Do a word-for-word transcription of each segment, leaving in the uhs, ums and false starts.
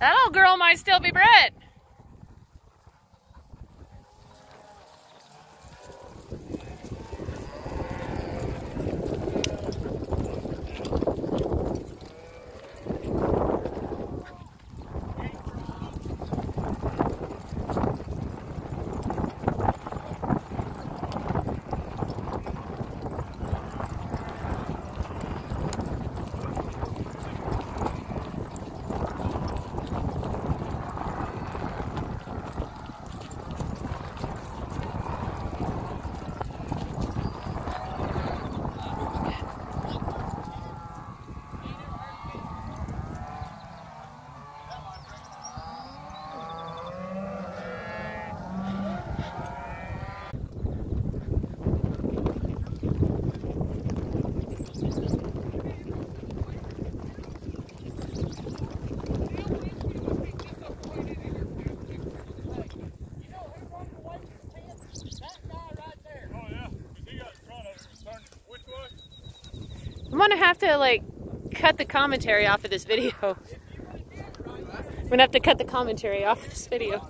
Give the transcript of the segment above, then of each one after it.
That little girl might still be bred. I'm gonna have to like cut the commentary off of this video. I'm gonna have to cut the commentary off of this video.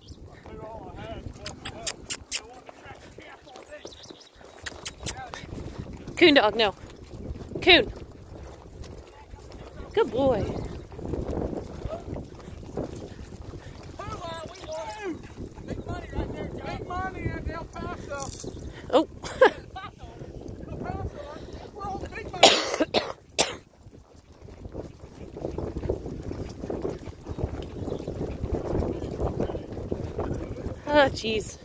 Coon dog, no. Coon. Good boy. Oh. Oh, jeez.